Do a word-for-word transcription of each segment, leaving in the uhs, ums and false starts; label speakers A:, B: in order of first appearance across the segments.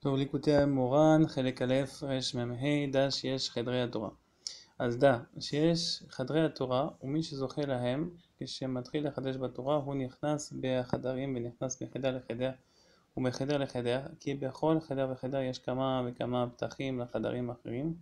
A: טוב, ליקוטי המורן, חלק א', רמ"ה, דע שיש חדרי התורה. אז דע שיש חדרי התורה, ומי שזוכה להם, כשמתחיל לחדש בתורה, הוא נכנס בחדרים ונכנס מחדר לחדר ומחדר לחדר, כי בכל חדר וחדר יש כמה וכמה פתחים לחדרים אחרים,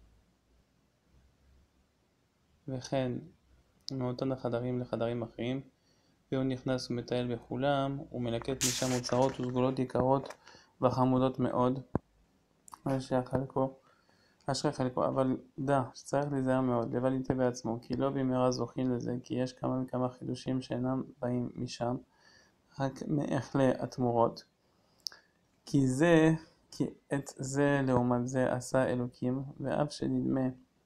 A: וכן מאותן החדרים לחדרים אחרים, והוא נכנס ומטייל בכולם, ומלקט משם אוצרות וסגולות יקרות וחמודות מאוד. אשרי חלקו, אשרי חלקו, אבל דע שצריך להיזהר מאוד, לבל יטעה בעצמו, כי לא במהרה זוכים לזה, כי יש כמה וכמה חידושים שאינם באים משם, רק מאכלי התמורות. כי זה, כי את זה לעומת זה עשה אלוקים, ואף שנדמה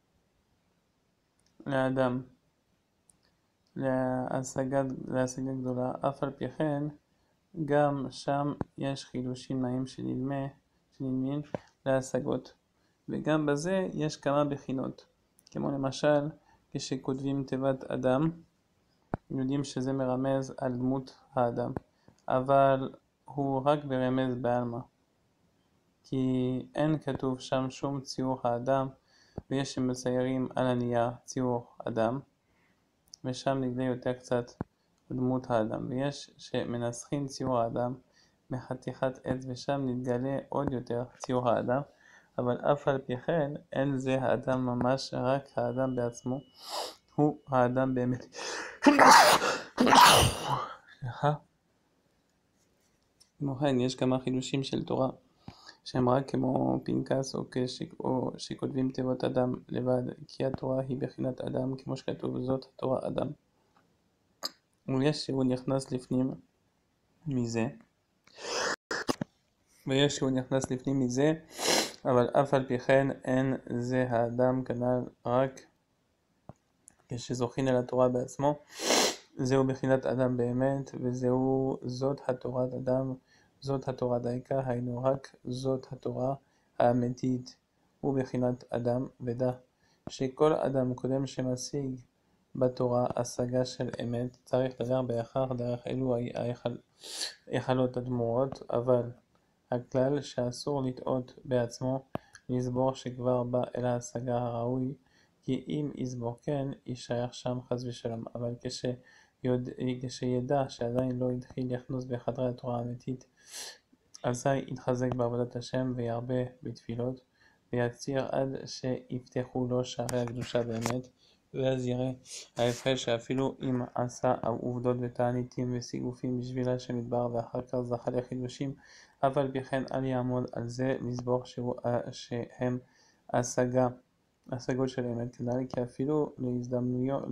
A: לאדם להשגה, להשגה גדולה, אף על פי כן, גם שם יש חידושים נעים שנדמה, שנדמים להשגות. וגם בזה יש כמה בחינות, כמו למשל כשכותבים תיבת אדם, יודעים שזה מרמז על דמות האדם, אבל הוא רק ברמז בעלמא, כי אין כתוב שם שום ציור האדם, ויש שמציירים על הנייר ציור אדם, ושם נגלה יותר קצת דמות האדם, ויש שמנסחים ציור האדם מחתיכת עץ, ושם נתגלה עוד יותר ציור האדם, אבל אף על פי כן אין זה האדם ממש, רק האדם בעצמו הוא האדם באמת. כמו כן יש כמה חידושים של תורה שהם רק כמו פנקס או, כש... או שכותבים תיבות אדם לבד, כי התורה היא בחינת אדם, כמו שכתוב זאת התורה אדם, ויש שהוא נכנס לפנים מזה ויש שהוא נכנס לפנים מזה אבל אף על פי כן אין זה האדם כנ"ל, רק כשזוכין אל התורה בעצמו, זהו בחינת אדם באמת, וזהו זאת התורת אדם, זאת התורה דייקה, היינו רק זאת התורה האמיתית, הוא בחינת אדם. ודע שכל אדם קודם שמשיג בתורה השגה של אמת, צריך לדבר בהכרח דרך אלו היכלות הדמורות, אבל הכלל שאסור לטעות בעצמו, לסבור שכבר בא אל ההשגה הראוי, כי אם יסבור כן, יישאר שם חס ושלום, אבל כשיודע, כשידע שעדיין לא התחיל לכנוס בחדרי התורה האמיתית, אזי יתחזק בעבודת השם וירבה בתפילות, ויציר עד שיפתחו לו שערי הקדושה באמת, ואז יראה ההפרש שאפילו אם עשה עובדות ותעניתים וסיגופים בשביל השם יתברך, ואחר כך זכה לחידושים, אף על פי כן אל יעמוד על זה לסבור שהוא, שהם השגה, השגות של אמת כנ"ל, כי אפילו להזדמנויות,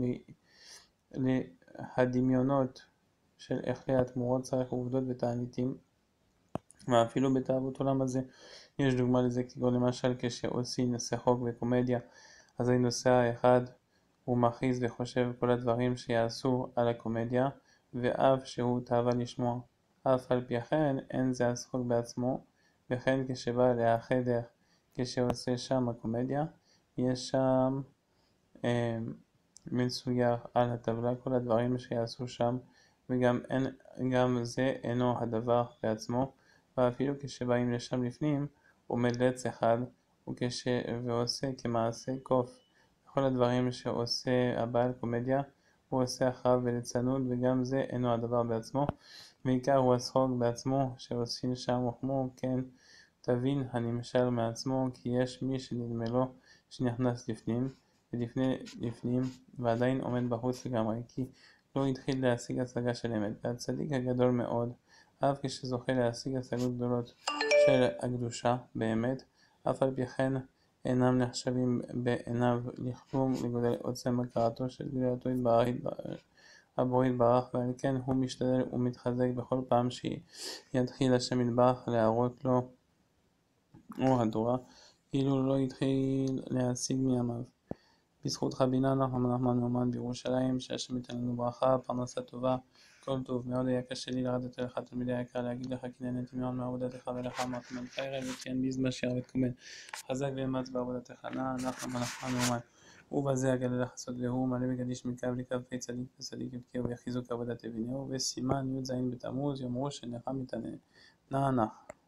A: להדמיונות של אכלי התמורות צריך עובדות ותעניתים, ואפילו בתאוות עולם הזה יש דוגמה לזה, כגון למשל כשעושים שחוק וקומדיה, אז הנוסע האחד הוא מכריז וחושב כל הדברים שיעשו על הקומדיה, ואף שהוא תאווה לשמוע, אף על פי כן אין זה השחוק בעצמו. וכן כשבא להחדר, כשעושה שם הקומדיה, יש שם אה, מצויר על הטבלה כל הדברים שיעשו שם, וגם אין, גם זה אינו הדבר בעצמו. ואפילו כשבאים לשם לפנים, עומד לץ אחד וכש... ועושה כמעשה קוף כל הדברים שעושה הבעל קומדיה, הוא עושה אחריו בליצנות, וגם זה אינו הדבר בעצמו. בעיקר הוא השחוק בעצמו שעושים שם, וכמו כן תבין הנמשל מעצמו, כי יש מי שנדמה לו שנכנס לפנים ולפני לפנים ועדיין עומד בחוץ לגמרי, כי לא התחיל להשיג השגה של אמת. והצדיק הגדול מאוד, אף כשזוכה להשיג השגות גדולות של הקדושה באמת, אף על פי כן אינם נחשבים בעיניו לכלום לגודל עוצם הכרתו של גדולתו הבורא יתברך, ועל כן הוא משתדל ומתחזק בכל פעם שיתחיל השם יתברך להראות לו אור התורה, כאילו לא התחיל להשיג מימיו. בזכות בינה נחמן נחמן מאומן בירושלים, שהשם ייתן לנו ברכה, פרנסה טובה, כל טוב. מאוד היה קשה לי לרדת אליך תלמידי היקר, להגיד לך כי נהניתי מאוד מעבודתך, ולך אמרתי מלך ערב וכן ביזמה שיער ותקומן, חזק ואמץ בעבודתך, נא נחמן נחמן מאומן. ובזה אגלה לך סוד, והוא מלא מקדיש מקו לקו צדיק וצדיק יבקיעו וחיזוק עבודת אבינהו. וסימן י"ז בתמוז, יאמרו שנחם מתענן. נח נח.